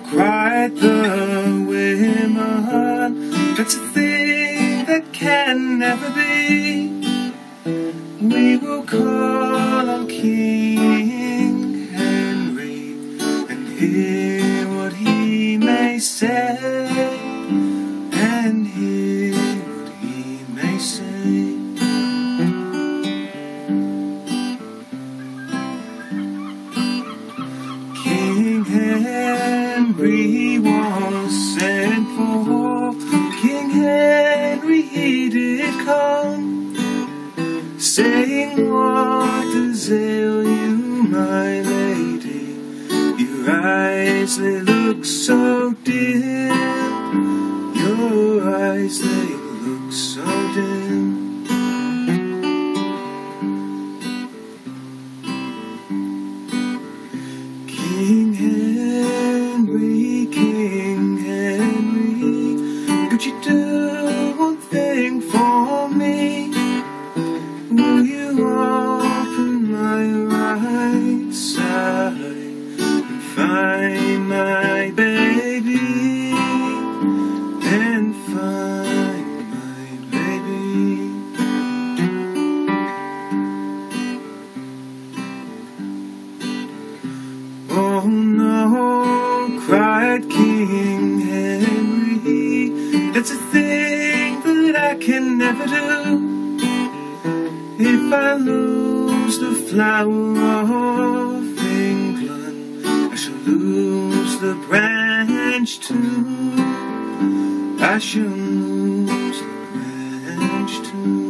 cried the women, that's a thing that can never be. We will call on King Henry and hear what he may say, and hear what he may say. King Henry was sent for, King Henry he did come, saying, what does ail you, my lady? Your eyes, they look so dim, your eyes, they look so dim. King Henry, could you do one thing for me? Will you open my right side and find my baby, and find my baby? Oh no, cried King Henry, it's a thing that I can never do. If I lose the flower of England, I shall lose the branch too. I shall lose the branch too.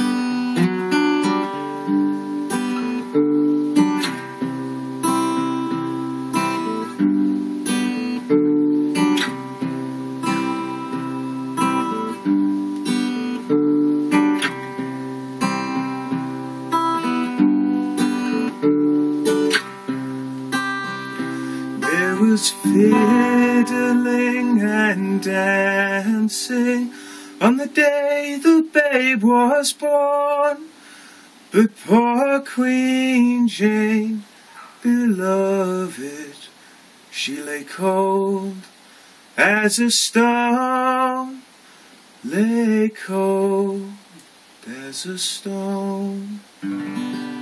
There was fiddling and dancing on the day the babe was born, but poor Queen Jane, beloved, she lay cold as a stone, lay cold as a stone.